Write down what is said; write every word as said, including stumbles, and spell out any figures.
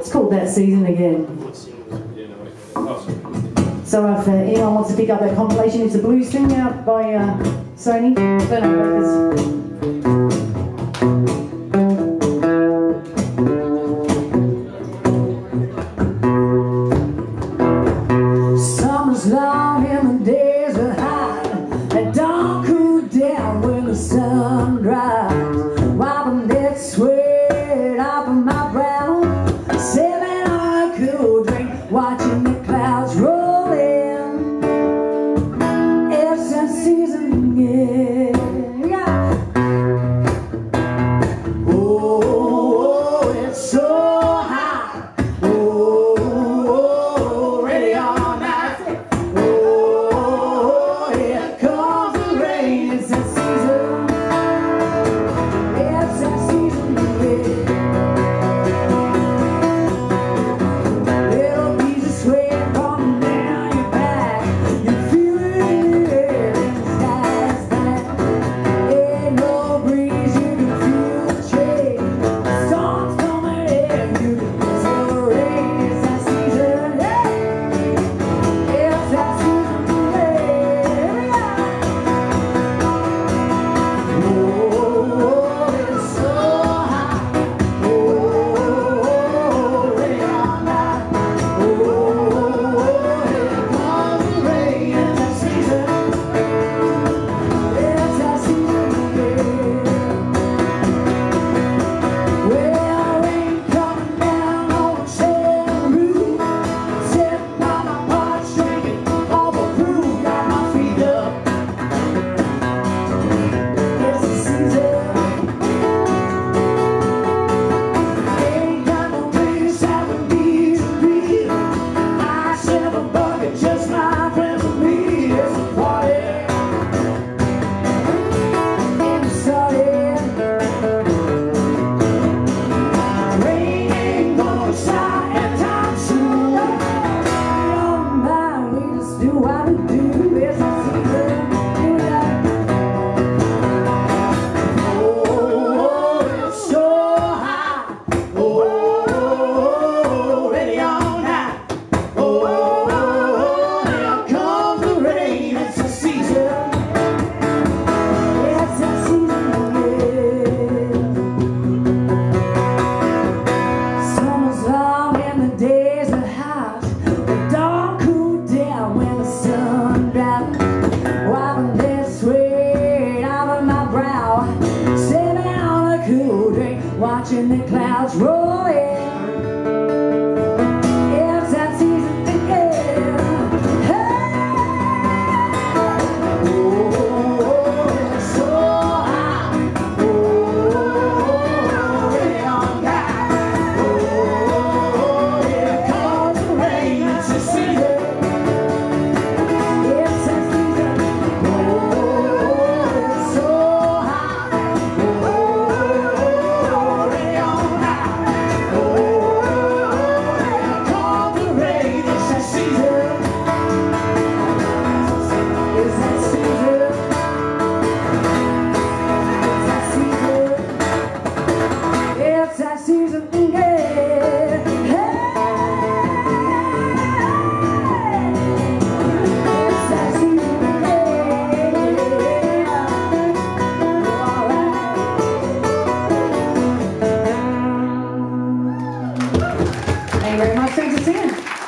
it's called That Season again. So if uh, anyone wants to pick up that compilation, it's a blues thing out by uh, Sony. Burnout Records. Long and the days are hot, and dawn cool down when the sun dries. Wiping that sweat off of my brow, sipping on a cool drink, watching the clouds roll in. It's that season again. Yeah. Oh, it's so hot. Oh, ready all night. Watching the clouds roll in. It's that season again. Hey! Oh, it's so hot. Oh, ready on time. Oh, here comes the rain. It's the season. It's that season. Oh, it's so hot. Oh, Thank you very much. Thanks for singing.